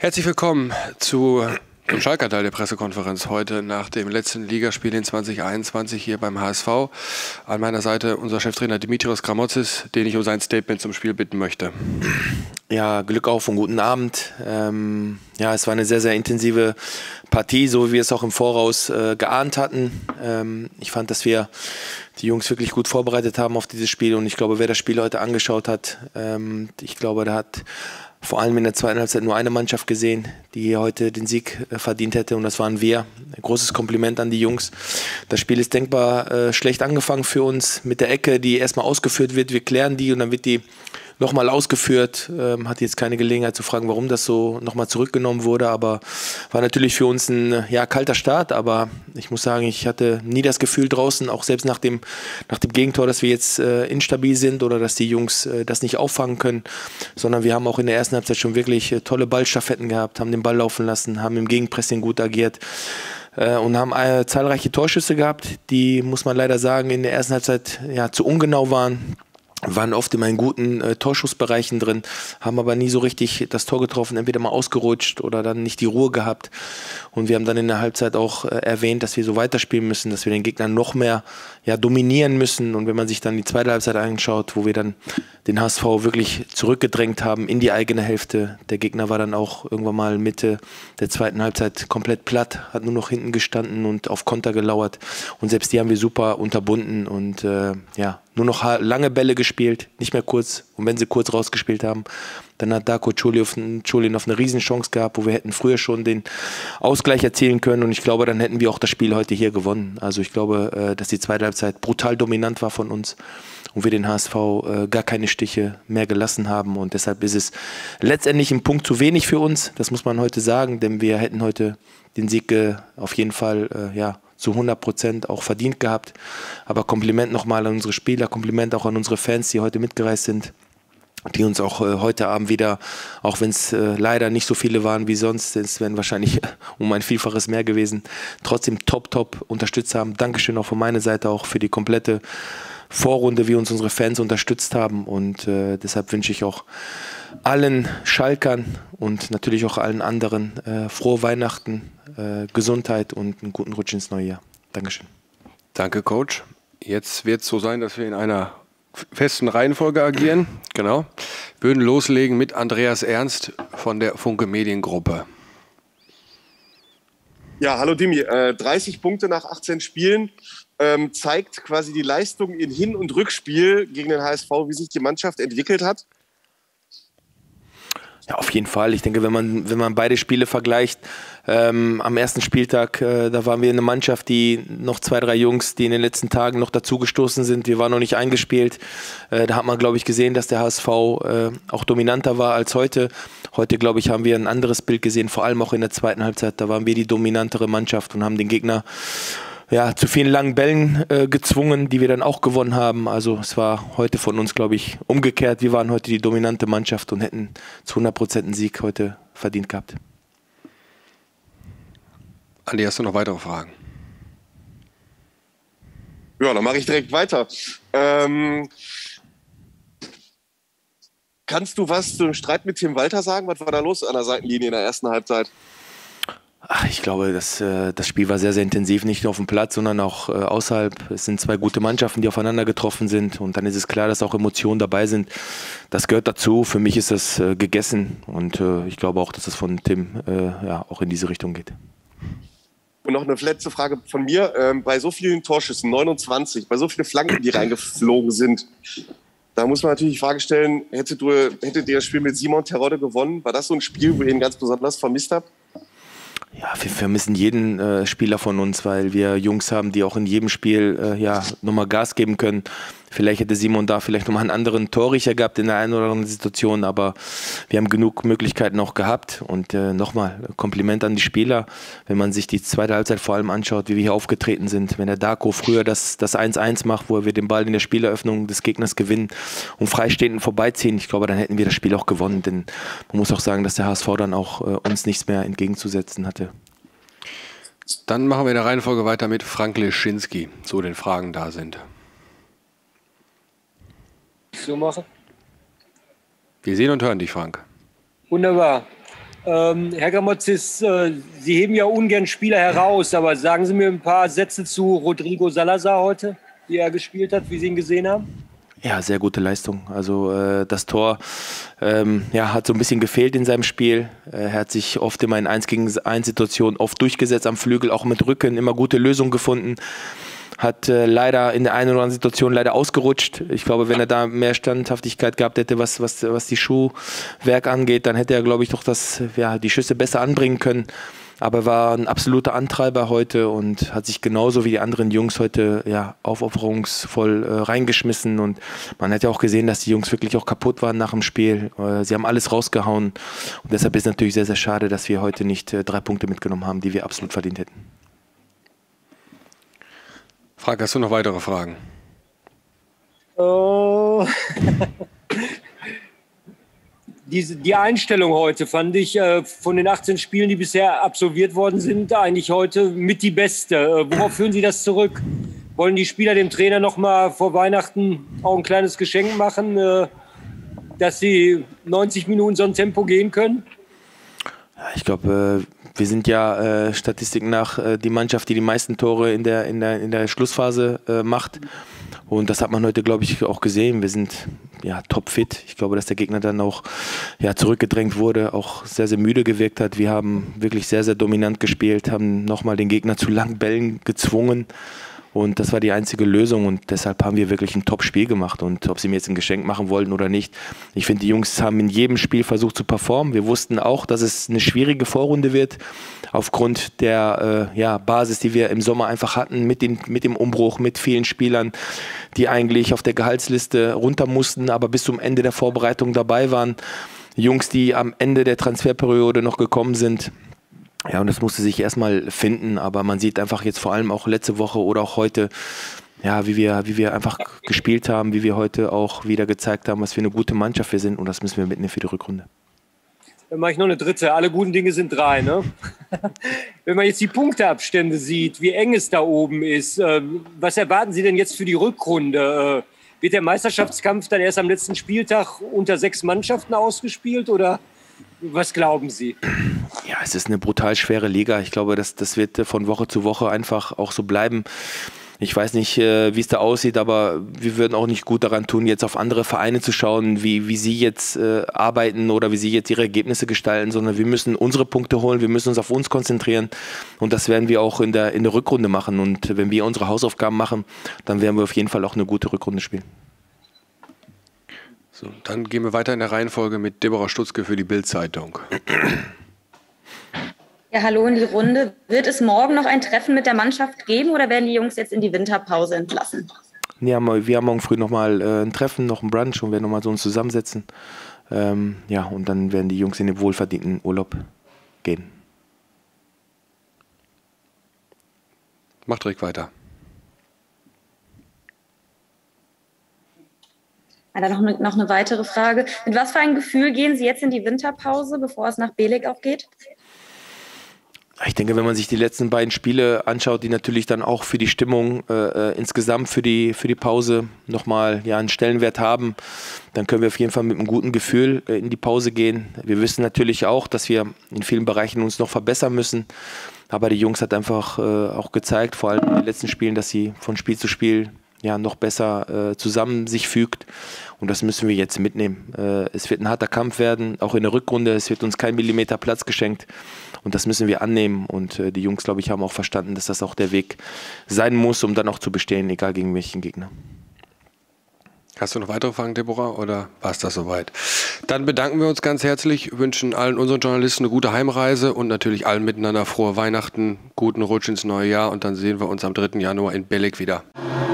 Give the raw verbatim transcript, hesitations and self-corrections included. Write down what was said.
Herzlich willkommen zu dem Schalker Teil der Pressekonferenz heute nach dem letzten Ligaspiel in zwanzig einundzwanzig hier beim H S V. An meiner Seite unser Cheftrainer Dimitrios Gramotzis, den ich um sein Statement zum Spiel bitten möchte. Ja, Glück auf und guten Abend. Ähm, ja, es war eine sehr, sehr intensive Partie, so wie wir es auch im Voraus äh, geahnt hatten. Ähm, ich fand, dass wir die Jungs wirklich gut vorbereitet haben auf dieses Spiel und ich glaube, wer das Spiel heute angeschaut hat, ähm, ich glaube, da hat vor allem in der zweiten Halbzeit nur eine Mannschaft gesehen, die hier heute den Sieg äh, verdient hätte und das waren wir. Ein großes Kompliment an die Jungs. Das Spiel ist denkbar äh, schlecht angefangen für uns mit der Ecke, die erstmal ausgeführt wird. Wir klären die und dann wird die nochmal ausgeführt. Ähm, hatte jetzt keine Gelegenheit zu fragen, warum das so nochmal zurückgenommen wurde, aber war natürlich für uns ein ja, kalter Start, aber ich muss sagen, ich hatte nie das Gefühl draußen, auch selbst nach dem, nach dem Gegentor, dass wir jetzt äh, instabil sind oder dass die Jungs äh, das nicht auffangen können, sondern wir haben auch in der ersten Halbzeit schon wirklich äh, tolle Ballstaffetten gehabt, haben den Ball laufen lassen, haben im Gegenpressing gut agiert äh, und haben äh, zahlreiche Torschüsse gehabt, die, muss man leider sagen, in der ersten Halbzeit ja, zu ungenau waren. Waren oft in meinen guten äh, Torschussbereichen drin, haben aber nie so richtig das Tor getroffen, entweder mal ausgerutscht oder dann nicht die Ruhe gehabt. Und wir haben dann in der Halbzeit auch äh, erwähnt, dass wir so weiterspielen müssen, dass wir den Gegner noch mehr ja, dominieren müssen. Und wenn man sich dann die zweite Halbzeit anschaut, wo wir dann den H S V wirklich zurückgedrängt haben in die eigene Hälfte. Der Gegner war dann auch irgendwann mal Mitte der zweiten Halbzeit komplett platt, hat nur noch hinten gestanden und auf Konter gelauert. Und selbst die haben wir super unterbunden und äh, ja, nur noch lange Bälle gespielt, nicht mehr kurz. Und wenn sie kurz rausgespielt haben, dann hat Darko Čolin auf eine Riesenchance gehabt, wo wir hätten früher schon den Ausgleich erzielen können. Und ich glaube, dann hätten wir auch das Spiel heute hier gewonnen. Also ich glaube, dass die zweite Halbzeit brutal dominant war von uns und wir den H S V gar keine Stiche mehr gelassen haben. Und deshalb ist es letztendlich ein Punkt zu wenig für uns. Das muss man heute sagen, denn wir hätten heute den Sieg auf jeden Fall ja, zu hundert Prozent auch verdient gehabt. Aber Kompliment nochmal an unsere Spieler, Kompliment auch an unsere Fans, die heute mitgereist sind, die uns auch äh, heute Abend wieder, auch wenn es äh, leider nicht so viele waren wie sonst, es wären wahrscheinlich um ein Vielfaches mehr gewesen, trotzdem top, top unterstützt haben. Dankeschön auch von meiner Seite auch für die komplette Vorrunde, wie uns unsere Fans unterstützt haben und äh, deshalb wünsche ich auch allen Schalkern und natürlich auch allen anderen äh, frohe Weihnachten, äh, Gesundheit und einen guten Rutsch ins neue Jahr. Dankeschön. Danke, Coach. Jetzt wird es so sein, dass wir in einer festen Reihenfolge agieren. Genau. Würden loslegen mit Andreas Ernst von der Funke Mediengruppe. Ja, hallo Dimi. Äh, dreißig Punkte nach achtzehn Spielen ähm, zeigt quasi die Leistung in Hin- und Rückspiel gegen den H S V, wie sich die Mannschaft entwickelt hat. Ja, auf jeden Fall. Ich denke, wenn man, wenn man beide Spiele vergleicht, ähm, am ersten Spieltag, äh, da waren wir eine Mannschaft, die noch zwei, drei Jungs, die in den letzten Tagen noch dazugestoßen sind. Wir waren noch nicht eingespielt. Äh, da hat man, glaube ich, gesehen, dass der H S V äh, auch dominanter war als heute. Heute, glaube ich, haben wir ein anderes Bild gesehen, vor allem auch in der zweiten Halbzeit. Da waren wir die dominantere Mannschaft und haben den Gegner ja, zu vielen langen Bällen äh, gezwungen, die wir dann auch gewonnen haben. Also es war heute von uns, glaube ich, umgekehrt. Wir waren heute die dominante Mannschaft und hätten zu hundert Prozent einen Sieg heute verdient gehabt. Andi, hast du noch weitere Fragen? Ja, dann mache ich direkt weiter. Ähm, kannst du was zu dem Streit mit Tim Walter sagen? Was war da los an der Seitenlinie in der ersten Halbzeit? Ach, ich glaube, das, äh, das Spiel war sehr, sehr intensiv, nicht nur auf dem Platz, sondern auch äh, außerhalb. Es sind zwei gute Mannschaften, die aufeinander getroffen sind und dann ist es klar, dass auch Emotionen dabei sind. Das gehört dazu. Für mich ist das äh, gegessen und äh, ich glaube auch, dass es von Tim äh, ja, auch in diese Richtung geht. Und noch eine letzte Frage von mir. Ähm, bei so vielen Torschüssen, neunundzwanzig, bei so vielen Flanken, die reingeflogen sind, da muss man natürlich die Frage stellen, hättet, du, hättet ihr das Spiel mit Simon Terodde gewonnen? War das so ein Spiel, wo ihr ihn ganz besonders vermisst habt? Ja, wir vermissen jeden äh, Spieler von uns, weil wir Jungs haben, die auch in jedem Spiel äh, ja, nochmal Gas geben können. Vielleicht hätte Simon da vielleicht nochmal einen anderen Torriecher gehabt in der einen oder anderen Situation, aber wir haben genug Möglichkeiten auch gehabt. Und äh, nochmal, Kompliment an die Spieler, wenn man sich die zweite Halbzeit vor allem anschaut, wie wir hier aufgetreten sind. Wenn der Darko früher das, das eins eins macht, wo wir den Ball in der Spieleröffnung des Gegners gewinnen und freistehenden vorbeiziehen, ich glaube, dann hätten wir das Spiel auch gewonnen. Denn man muss auch sagen, dass der H S V dann auch äh, uns nichts mehr entgegenzusetzen hatte. Dann machen wir in der Reihenfolge weiter mit Frank Leschinski, so den Fragen da sind. So machen. Wir sehen und hören dich, Frank. Wunderbar. Ähm, Herr Gramotzis, äh, Sie heben ja ungern Spieler heraus, aber sagen Sie mir ein paar Sätze zu Rodrigo Salazar heute, wie er gespielt hat, wie Sie ihn gesehen haben? Ja, sehr gute Leistung. Also äh, das Tor ähm, ja, hat so ein bisschen gefehlt in seinem Spiel. Er hat sich oft immer in eins gegen eins Situationen oft durchgesetzt am Flügel, auch mit Rücken, immer gute Lösungen gefunden. Hat äh, leider in der einen oder anderen Situation leider ausgerutscht. Ich glaube, wenn er da mehr Standhaftigkeit gehabt hätte, was, was, was die Schuhwerk angeht, dann hätte er, glaube ich, doch das, ja, die Schüsse besser anbringen können. Aber er war ein absoluter Antreiber heute und hat sich genauso wie die anderen Jungs heute ja, aufopferungsvoll äh, reingeschmissen. Und man hat ja auch gesehen, dass die Jungs wirklich auch kaputt waren nach dem Spiel. Äh, sie haben alles rausgehauen. Und deshalb ist es natürlich sehr, sehr schade, dass wir heute nicht äh, drei Punkte mitgenommen haben, die wir absolut verdient hätten. Frank, hast du noch weitere Fragen? Oh. Diese, die Einstellung heute fand ich äh, von den achtzehn Spielen, die bisher absolviert worden sind, eigentlich heute mit die beste. Äh, worauf führen Sie das zurück? Wollen die Spieler dem Trainer noch mal vor Weihnachten auch ein kleines Geschenk machen, äh, dass sie neunzig Minuten so ein Tempo gehen können? Ich glaube, äh, wir sind ja äh, Statistiken nach äh, die Mannschaft, die die meisten Tore in der, in der, in der Schlussphase äh, macht. Und das hat man heute, glaube ich, auch gesehen. Wir sind ja topfit. Ich glaube, dass der Gegner dann auch ja, zurückgedrängt wurde, auch sehr, sehr müde gewirkt hat. Wir haben wirklich sehr, sehr dominant gespielt, haben nochmal den Gegner zu langen Bällen gezwungen. Und das war die einzige Lösung und deshalb haben wir wirklich ein Top-Spiel gemacht. Und ob sie mir jetzt ein Geschenk machen wollten oder nicht, ich finde, die Jungs haben in jedem Spiel versucht zu performen. Wir wussten auch, dass es eine schwierige Vorrunde wird, aufgrund der äh, ja, Basis, die wir im Sommer einfach hatten, mit, den, mit dem Umbruch, mit vielen Spielern, die eigentlich auf der Gehaltsliste runter mussten, aber bis zum Ende der Vorbereitung dabei waren. Jungs, die am Ende der Transferperiode noch gekommen sind. Ja, und das musste sich erstmal finden, aber man sieht einfach jetzt vor allem auch letzte Woche oder auch heute, ja, wie wir, wie wir einfach gespielt haben, wie wir heute auch wieder gezeigt haben, was für eine gute Mannschaft wir sind und das müssen wir mitnehmen für die Rückrunde. Dann mache ich noch eine dritte. Alle guten Dinge sind drei, ne? Wenn man jetzt die Punkteabstände sieht, wie eng es da oben ist, was erwarten Sie denn jetzt für die Rückrunde? Wird der Meisterschaftskampf dann erst am letzten Spieltag unter sechs Mannschaften ausgespielt oder was glauben Sie? Ja, es ist eine brutal schwere Liga. Ich glaube, das, das wird von Woche zu Woche einfach auch so bleiben. Ich weiß nicht, wie es da aussieht, aber wir würden auch nicht gut daran tun, jetzt auf andere Vereine zu schauen, wie, wie sie jetzt äh, arbeiten oder wie sie jetzt ihre Ergebnisse gestalten, sondern wir müssen unsere Punkte holen, wir müssen uns auf uns konzentrieren und das werden wir auch in der, in der Rückrunde machen. Und wenn wir unsere Hausaufgaben machen, dann werden wir auf jeden Fall auch eine gute Rückrunde spielen. So, dann gehen wir weiter in der Reihenfolge mit Deborah Stutzke für die Bild-Zeitung. Ja, hallo in die Runde. Wird es morgen noch ein Treffen mit der Mannschaft geben oder werden die Jungs jetzt in die Winterpause entlassen? Ja, wir haben morgen früh nochmal äh, ein Treffen, noch ein Brunch und werden nochmal so uns zusammensetzen. Ähm, ja, und dann werden die Jungs in den wohlverdienten Urlaub gehen. Macht direkt weiter. Ja, dann noch eine, noch eine weitere Frage. Mit was für ein Gefühl gehen Sie jetzt in die Winterpause, bevor es nach Belek auch geht? Ich denke, wenn man sich die letzten beiden Spiele anschaut, die natürlich dann auch für die Stimmung äh, insgesamt für die, für die Pause nochmal ja, einen Stellenwert haben, dann können wir auf jeden Fall mit einem guten Gefühl äh, in die Pause gehen. Wir wissen natürlich auch, dass wir in vielen Bereichen uns noch verbessern müssen. Aber die Jungs hat einfach äh, auch gezeigt, vor allem in den letzten Spielen, dass sie von Spiel zu Spiel ja, noch besser äh, zusammen sich fügt. Und das müssen wir jetzt mitnehmen. Äh, es wird ein harter Kampf werden, auch in der Rückrunde. Es wird uns kein Millimeter Platz geschenkt. Und das müssen wir annehmen. Und äh, die Jungs, glaube ich, haben auch verstanden, dass das auch der Weg sein muss, um dann auch zu bestehen, egal gegen welchen Gegner. Hast du noch weitere Fragen, Deborah, oder war es das soweit? Dann bedanken wir uns ganz herzlich, wünschen allen unseren Journalisten eine gute Heimreise und natürlich allen miteinander frohe Weihnachten, guten Rutsch ins neue Jahr und dann sehen wir uns am dritten Januar in Belek wieder.